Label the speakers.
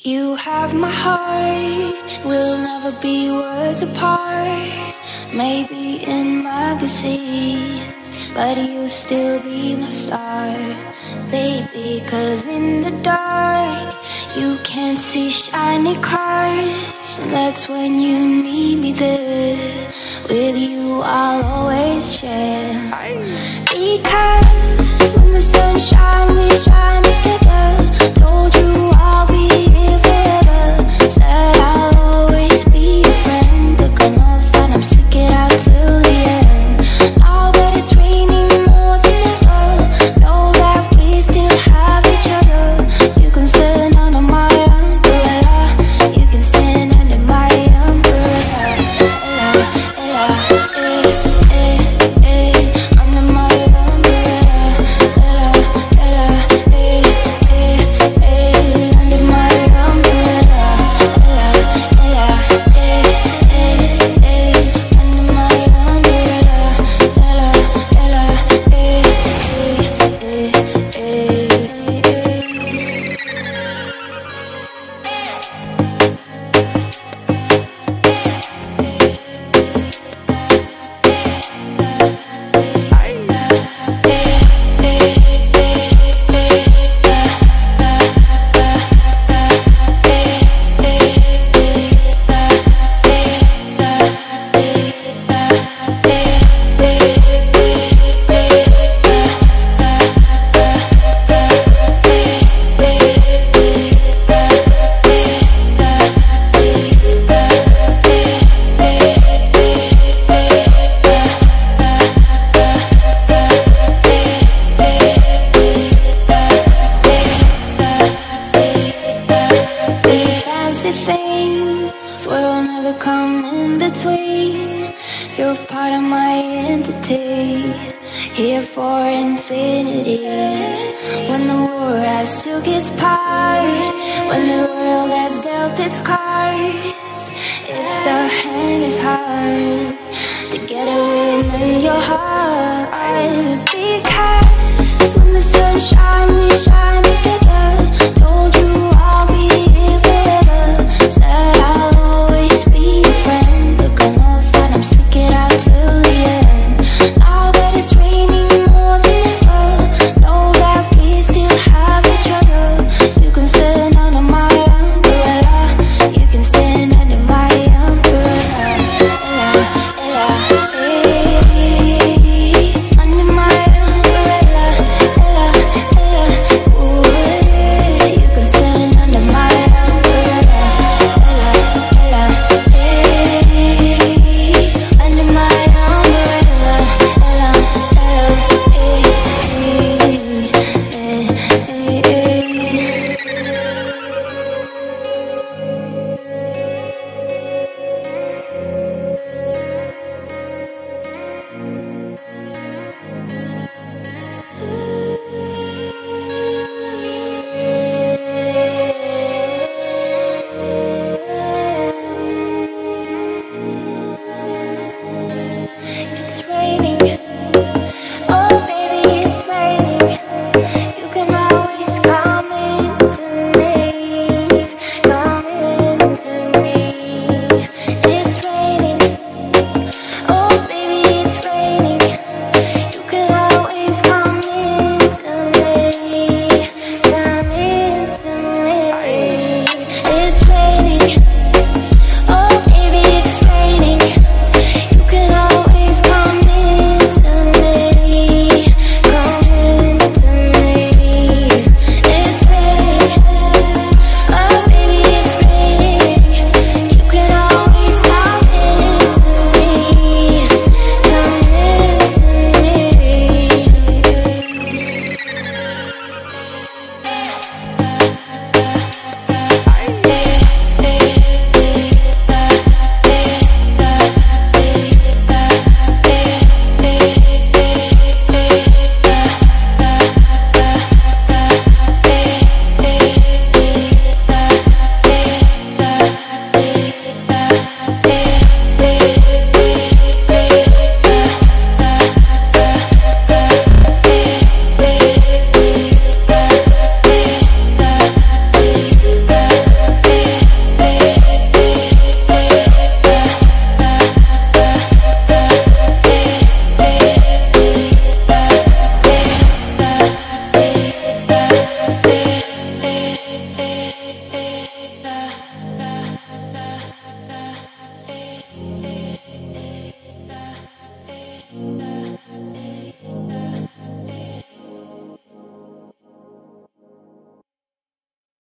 Speaker 1: You have my heart, we'll never be worlds apart. Maybe in magazines, but you'll still be my star, baby. 'Cause in the dark, you can't see shiny cars, and that's when you need me there. With you I'll always share. Because when the sun shines, we shine together. Told you I'll be here forever. Said I'll always be your friend. Took an oath and I'm sticking out till the end. Now that it's raining more than ever, know that we still have each other. You can stand under my umbrella. You can stand under my umbrella. Ella, ella, under my umbrella. Ella, ella, under my umbrella. Ella, ella, under my umbrella. Ella, ella, things will never come in between. You're part of my entity, here for infinity. When the war has took its part, when the world has dealt its cards, if the hand is hard, together we'll mend your heart. Because when the sun shines, we shine